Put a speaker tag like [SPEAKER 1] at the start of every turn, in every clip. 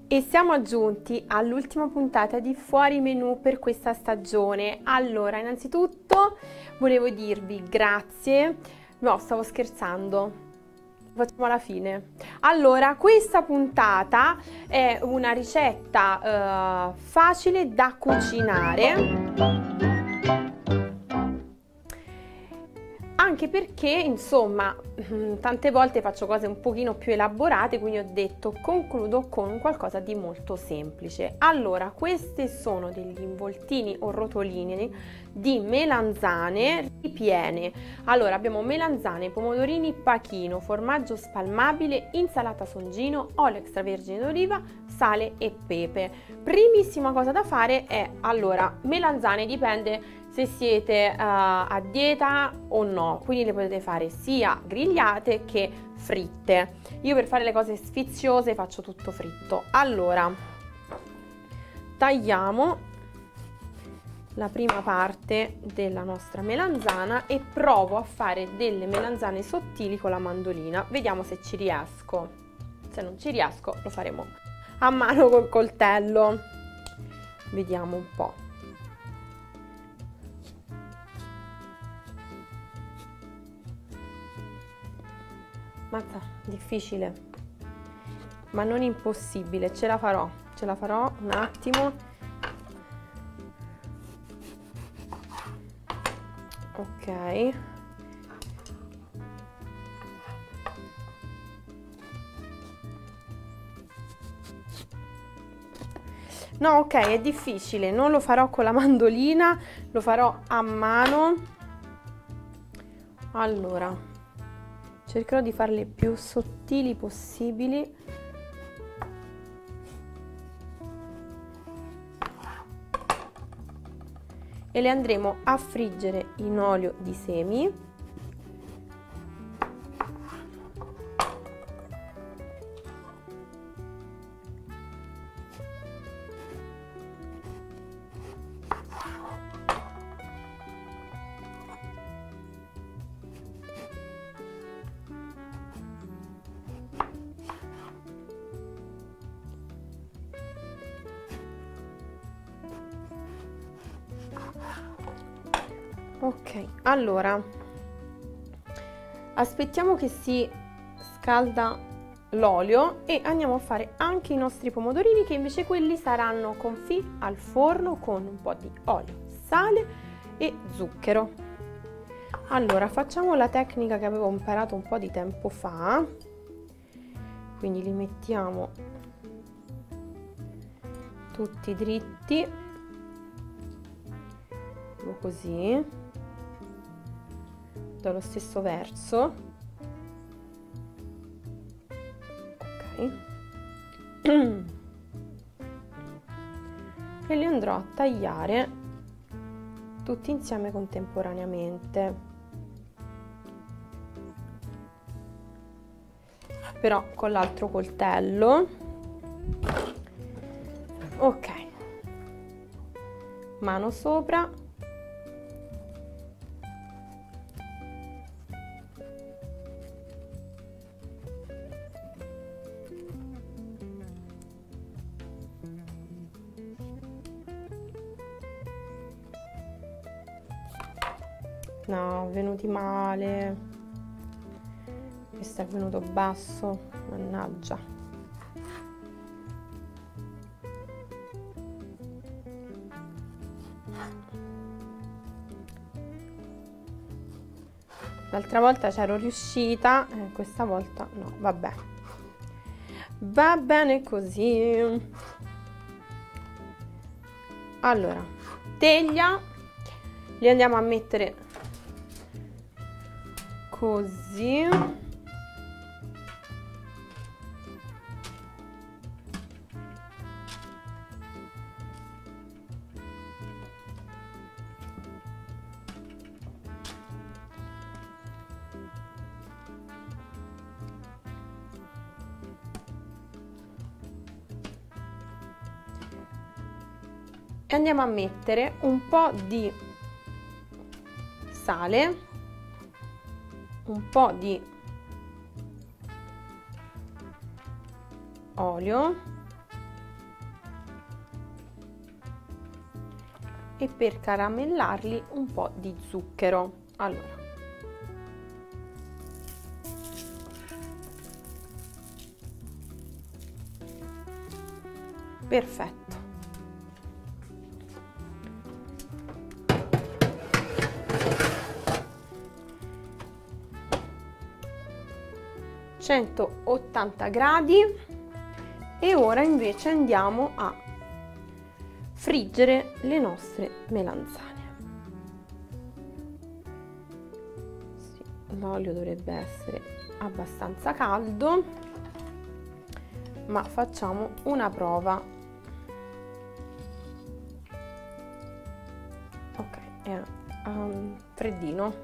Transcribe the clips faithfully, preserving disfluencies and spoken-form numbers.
[SPEAKER 1] E siamo giunti all'ultima puntata di Fuori Menù per questa stagione. Allora, innanzitutto volevo dirvi grazie. No, stavo scherzando. Facciamo alla fine. Allora, questa puntata è una ricetta eh, facile da cucinare. Anche perché, insomma, tante volte faccio cose un pochino più elaborate, quindi ho detto concludo con qualcosa di molto semplice. Allora, questi sono degli involtini o rotolini di melanzane ripiene. Allora, abbiamo melanzane, pomodorini pachino, formaggio spalmabile, insalata songino, olio extravergine d'oliva, sale e pepe. Primissima cosa da fare è, allora, melanzane dipende se siete uh, a dieta o no, quindi le potete fare sia grigliate che fritte. Io per fare le cose sfiziose faccio tutto fritto. Allora, tagliamo la prima parte della nostra melanzana e provo a fare delle melanzane sottili con la mandolina. Vediamo se ci riesco. Se non ci riesco lo faremo a mano col coltello. Vediamo un po'. Mazza, difficile, ma non impossibile, ce la farò, ce la farò un attimo. Ok. No, ok, è difficile, non lo farò con la mandolina, lo farò a mano. Allora, cercherò di farle più sottili possibili. E le andremo a friggere in olio di semi. Ok, allora aspettiamo che si scalda l'olio e andiamo a fare anche i nostri pomodorini, che invece quelli saranno confit al forno con un po' di olio, sale e zucchero. Allora, facciamo la tecnica che avevo imparato un po' di tempo fa, quindi li mettiamo tutti dritti, così, dallo stesso verso. Ok. E li andrò a tagliare tutti insieme contemporaneamente, però con l'altro coltello. Ok, mano sopra. No, venuti male. Questo è venuto basso, mannaggia. L'altra volta c'ero riuscita, eh, questa volta no, vabbè. Va bene così. Allora, teglia, li andiamo a mettere così. E andiamo a mettere un po' di sale, un po' di olio e per caramellarli un po' di zucchero. Allora, perfetto. centottanta gradi. E ora invece andiamo a friggere le nostre melanzane. Sì, l'olio dovrebbe essere abbastanza caldo, ma facciamo una prova. Ok, è um, freddino.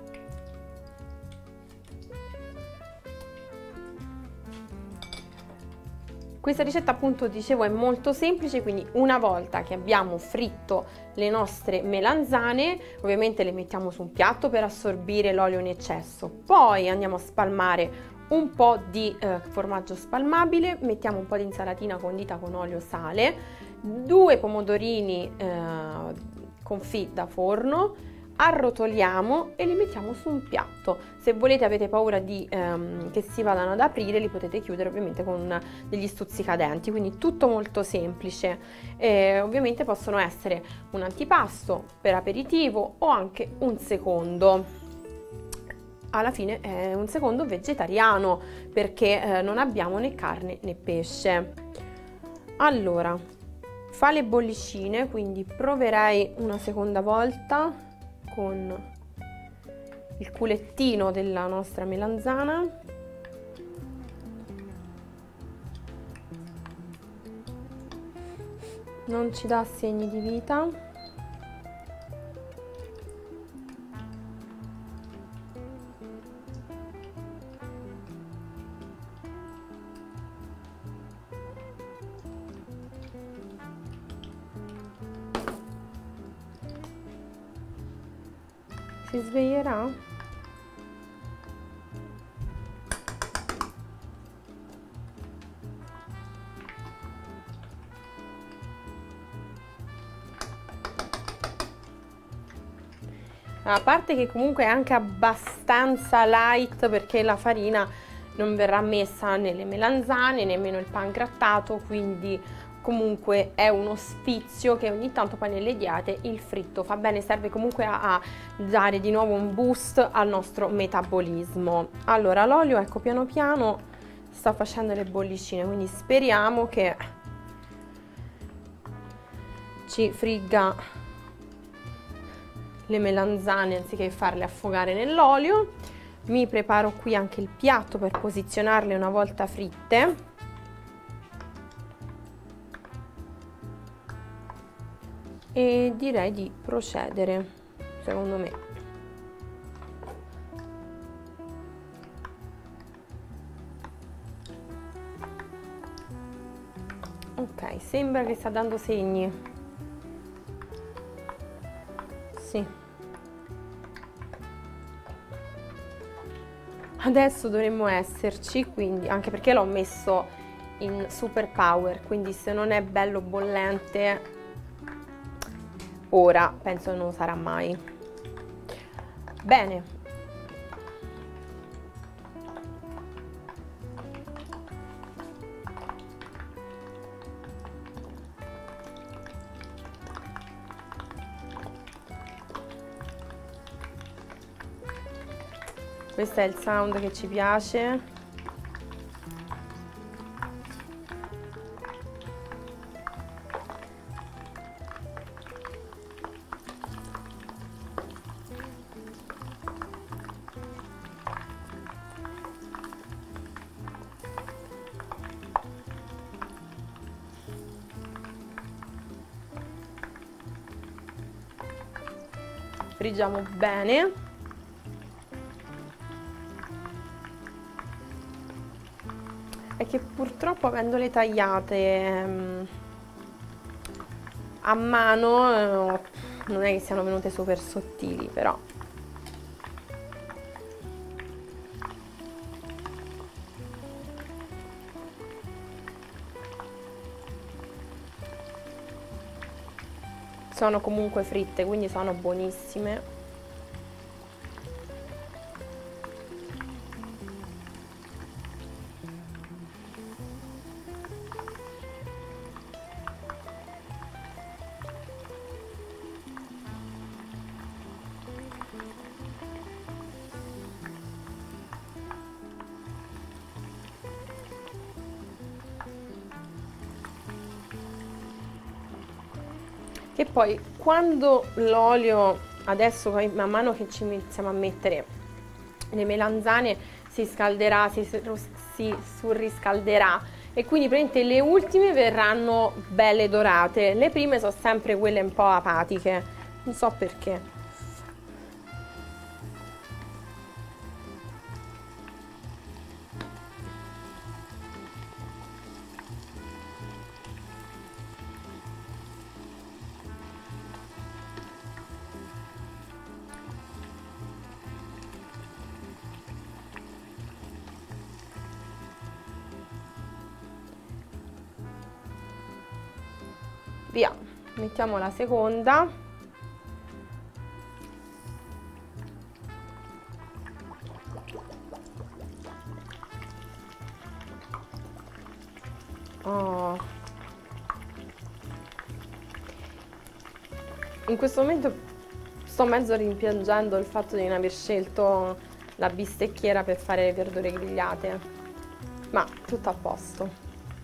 [SPEAKER 1] Questa ricetta, appunto, dicevo, è molto semplice, quindi una volta che abbiamo fritto le nostre melanzane, ovviamente le mettiamo su un piatto per assorbire l'olio in eccesso, poi andiamo a spalmare un po' di eh, formaggio spalmabile, mettiamo un po' di insalatina condita con olio e sale, due pomodorini eh, confit da forno, arrotoliamo e li mettiamo su un piatto. Se volete, avete paura di ehm, che si vadano ad aprire, li potete chiudere ovviamente con degli stuzzicadenti, quindi tutto molto semplice. Eh, ovviamente possono essere un antipasto per aperitivo o anche un secondo. Alla fine è un secondo vegetariano, perché eh, non abbiamo né carne né pesce. Allora, fa le bollicine, quindi proverei una seconda volta con il culettino della nostra melanzana. Non ci dà segni di vita. Si sveglierà? A parte che comunque è anche abbastanza light, perché la farina non verrà messa nelle melanzane, nemmeno il pangrattato, quindi comunque è uno sfizio che ogni tanto poi nelle diete il fritto fa bene, serve comunque a, a dare di nuovo un boost al nostro metabolismo. Allora, l'olio, ecco, piano piano sta facendo le bollicine, quindi speriamo che ci frigga le melanzane anziché farle affogare nell'olio. Mi preparo qui anche il piatto per posizionarle una volta fritte. E direi di procedere, secondo me. Ok, sembra che sta dando segni. Sì. Adesso dovremmo esserci, quindi, anche perché l'ho messo in super power, quindi se non è bello bollente ora penso non sarà mai. Bene, questo è il sound che ci piace. Friggiamo bene. È che purtroppo, avendole tagliate ehm, a mano, eh, non è che siano venute super sottili, però sono comunque fritte, quindi sono buonissime. Che poi quando l'olio, adesso man mano che ci iniziamo a mettere le melanzane, si scalderà, si, si surriscalderà e quindi praticamente le ultime verranno belle dorate, le prime sono sempre quelle un po' apatiche, non so perché. Via, mettiamo la seconda. Oh. In questo momento sto mezzo rimpiangendo il fatto di non aver scelto la bistecchiera per fare le verdure grigliate, ma tutto a posto.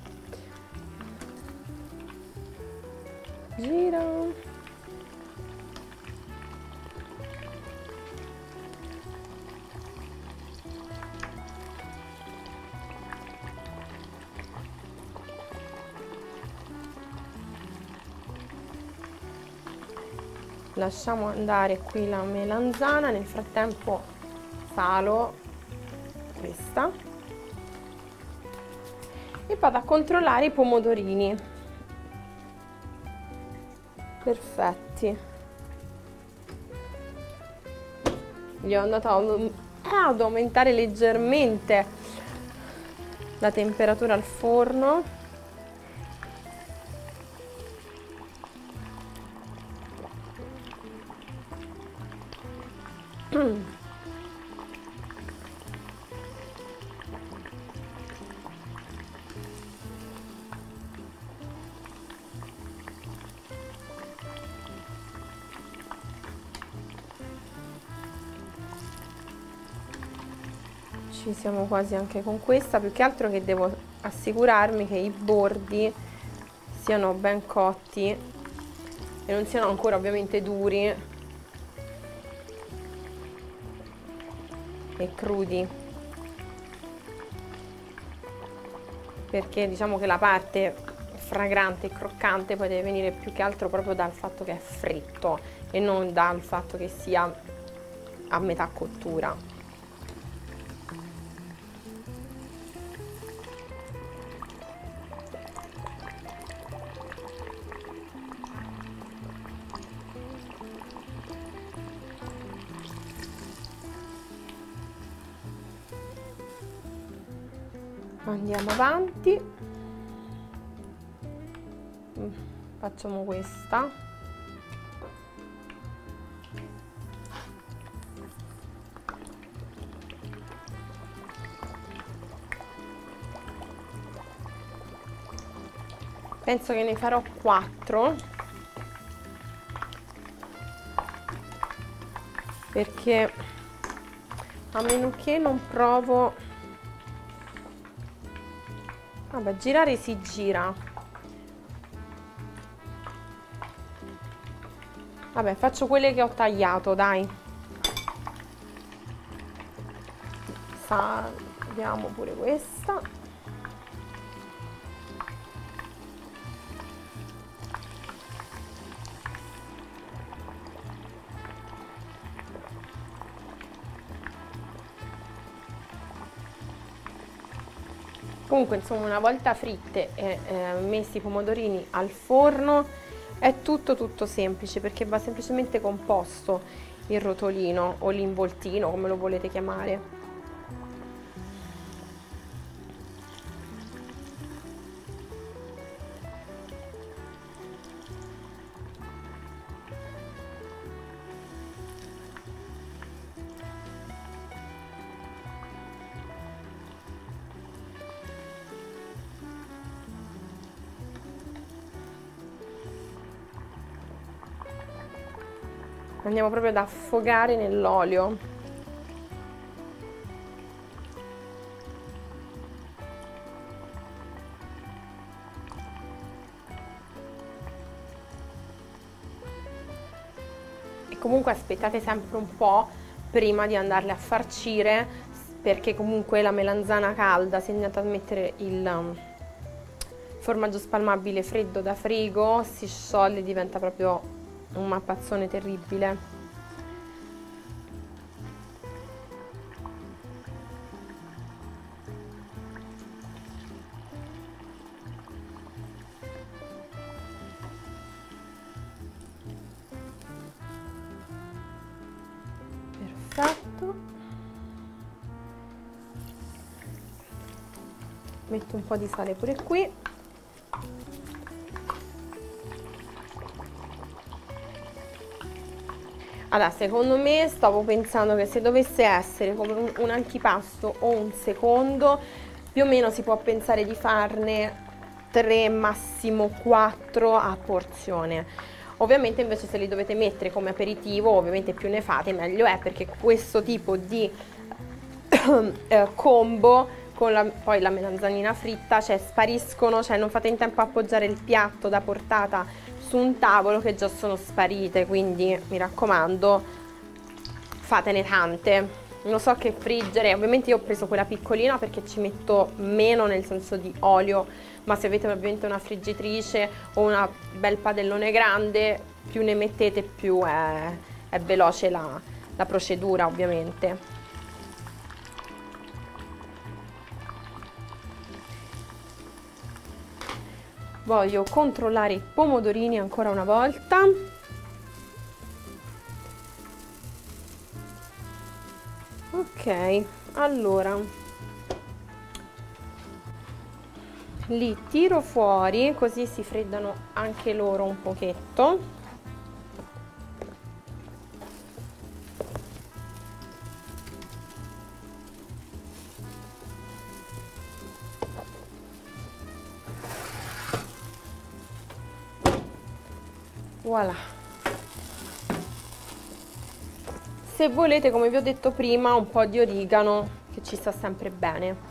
[SPEAKER 1] Gira. Lasciamo andare qui la melanzana, nel frattempo salo questa e vado a controllare i pomodorini. Perfetti, gli ho andato ad aumentare leggermente la temperatura al forno. Ci siamo quasi anche con questa, più che altro che devo assicurarmi che i bordi siano ben cotti e non siano ancora ovviamente duri e crudi, perché diciamo che la parte fragrante e croccante poi deve venire più che altro proprio dal fatto che è fritto e non dal fatto che sia a metà cottura. Andiamo avanti, facciamo questa. Penso che ne farò quattro, perché a meno che non provo. Vabbè, girare si gira. Vabbè, faccio quelle che ho tagliato, dai. Salviamo pure questa. Comunque, insomma, una volta fritte e eh, messi i pomodorini al forno è tutto tutto semplice, perché va semplicemente composto il rotolino o l'involtino, come lo volete chiamare. Andiamo proprio ad affogare nell'olio. E comunque aspettate sempre un po' prima di andarle a farcire, perché comunque la melanzana calda, se andate a mettere il formaggio spalmabile freddo da frigo, si scioglie e diventa proprio un mappazzone terribile. Perfetto. Metto un po' di sale pure qui. Allora, secondo me stavo pensando che se dovesse essere come un, un antipasto o un secondo, più o meno si può pensare di farne tre, massimo quattro a porzione. Ovviamente invece se li dovete mettere come aperitivo, ovviamente più ne fate meglio è, perché questo tipo di eh, combo con la, poi la melanzanina fritta, cioè spariscono, cioè non fate in tempo a appoggiare il piatto da portata su un tavolo che già sono sparite, quindi mi raccomando fatene tante. Non so che friggere, ovviamente io ho preso quella piccolina perché ci metto meno nel senso di olio, ma se avete ovviamente una friggitrice o una bel padellone grande, più ne mettete più è, è veloce la, la procedura ovviamente. Voglio controllare i pomodorini ancora una volta. Ok, allora li tiro fuori così si freddano anche loro un pochetto. Voilà. Se volete, come vi ho detto prima, un po' di origano, che ci sta sempre bene.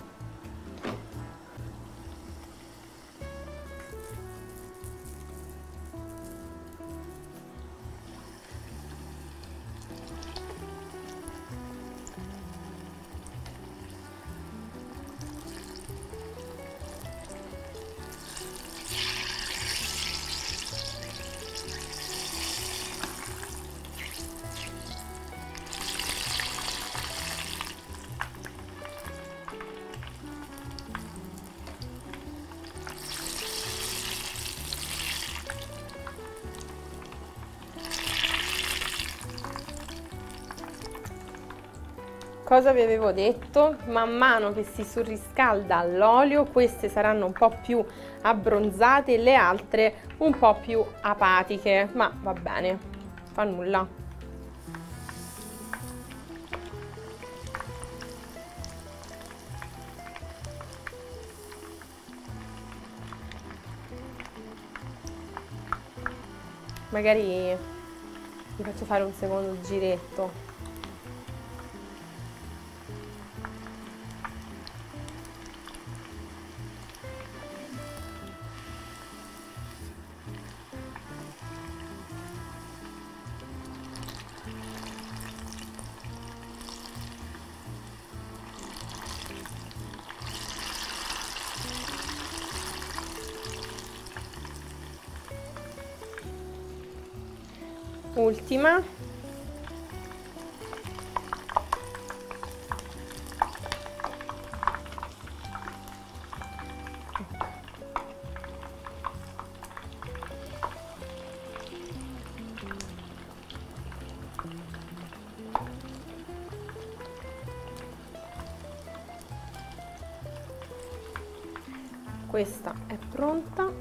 [SPEAKER 1] Cosa vi avevo detto? Man mano che si surriscalda l'olio, queste saranno un po' più abbronzate e le altre un po' più apatiche, ma va bene, fa nulla. Magari vi faccio fare un secondo giretto. Ultima. Questa è pronta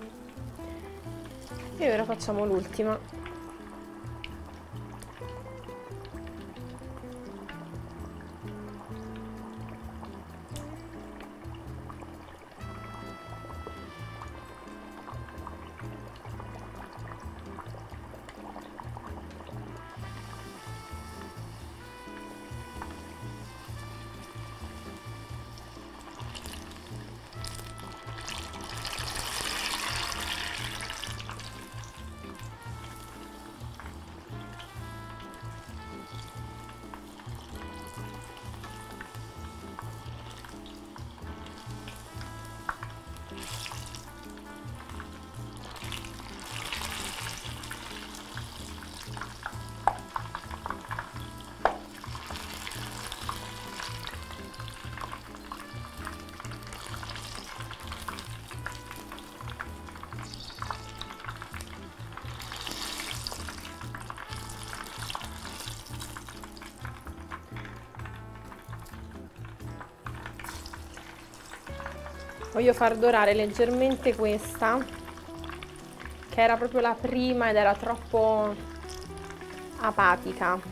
[SPEAKER 1] e ora facciamo l'ultima. Voglio far dorare leggermente questa, che era proprio la prima ed era troppo apatica.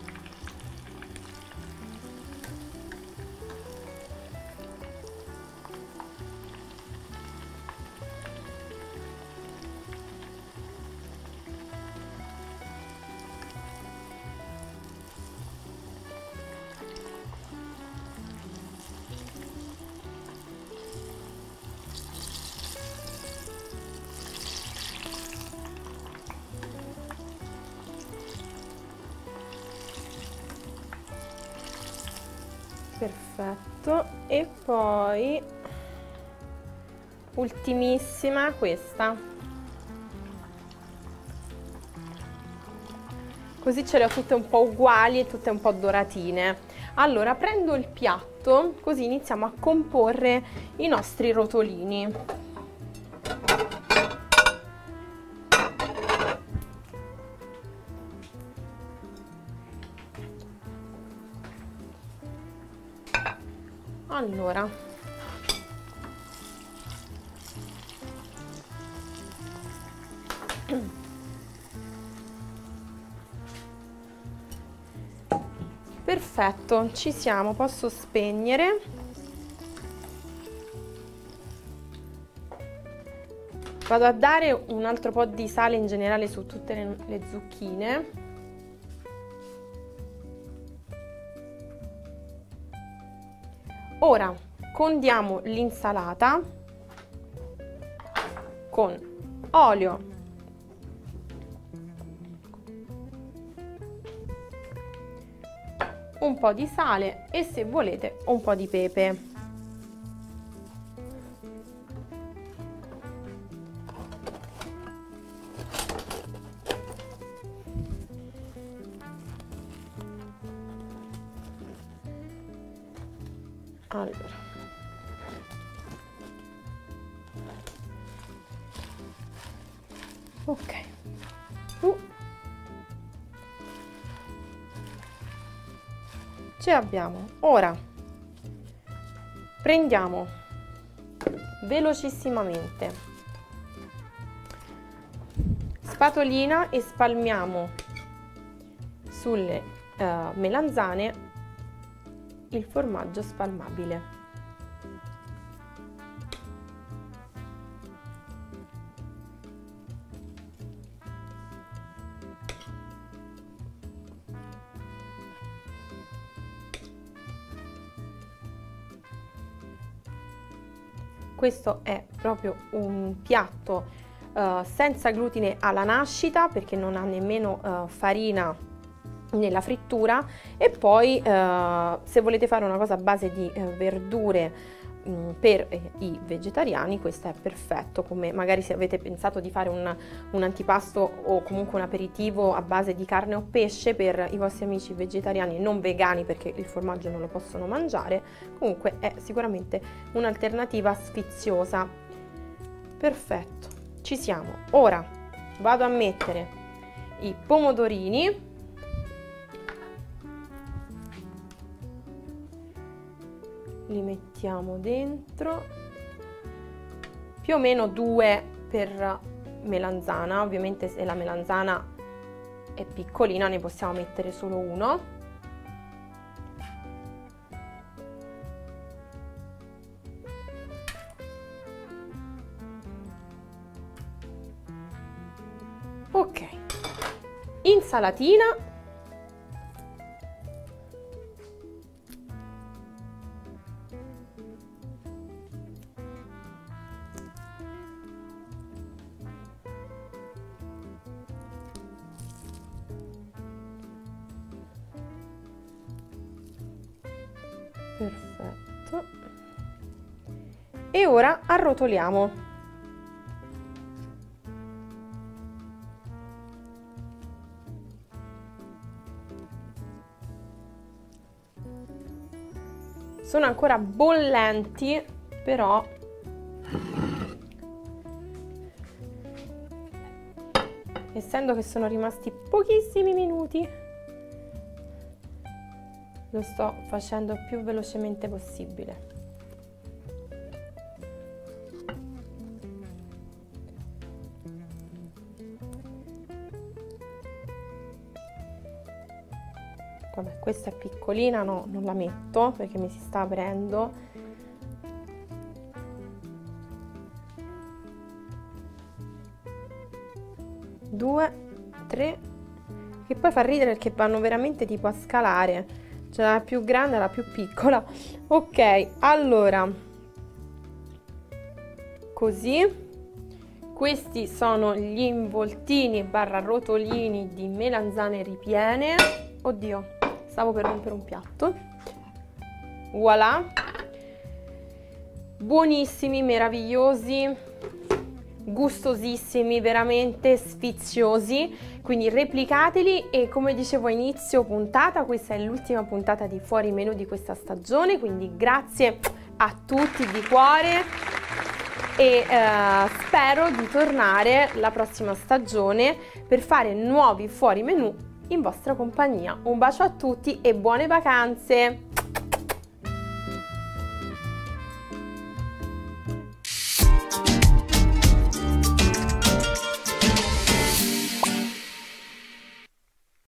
[SPEAKER 1] Perfetto, e poi ultimissima questa, così ce le ho tutte un po' uguali e tutte un po' doratine. Allora prendo il piatto, così iniziamo a comporre i nostri rotolini. Allora, perfetto, ci siamo, posso spegnere. Vado a dare un altro po' di sale in generale su tutte le, le zucchine. Ora condiamo l'insalata con olio, un po' di sale e, se volete, un po' di pepe. Allora, ok, uh. Ce l'abbiamo. Ora prendiamo velocissimamente spatolina e spalmiamo sulle uh, melanzane il formaggio spalmabile. Questo è proprio un piatto uh, senza glutine alla nascita, perché non ha nemmeno uh, farina nella frittura. E poi uh, se volete fare una cosa a base di uh, verdure mh, per eh, i vegetariani, questo è perfetto. Come magari se avete pensato di fare un, un antipasto o comunque un aperitivo a base di carne o pesce per i vostri amici vegetariani e non vegani, perché il formaggio non lo possono mangiare, comunque è sicuramente un'alternativa sfiziosa. Perfetto, ci siamo. Ora vado a mettere i pomodorini. Li mettiamo dentro, più o meno due per melanzana. Ovviamente se la melanzana è piccolina ne possiamo mettere solo uno. Ok, insalatina. Perfetto. E ora arrotoliamo. Sono ancora bollenti, però essendo che sono rimasti pochissimi minuti, lo sto facendo il più velocemente possibile. vabbè, questa è piccolina, no, non la metto perché mi si sta aprendo. Due, tre, che poi fa ridere perché vanno veramente tipo a scalare, cioè la più grande e la più piccola. Ok, allora, così. Questi sono gli involtini barra rotolini di melanzane ripiene. Oddio, stavo per rompere un piatto. Voilà. Buonissimi, meravigliosi, gustosissimi, veramente sfiziosi. Quindi replicateli e come dicevo a inizio puntata, questa è l'ultima puntata di Fuori Menù di questa stagione. Quindi grazie a tutti di cuore. E eh, spero di tornare la prossima stagione per fare nuovi fuori menù in vostra compagnia. Un bacio a tutti e buone vacanze!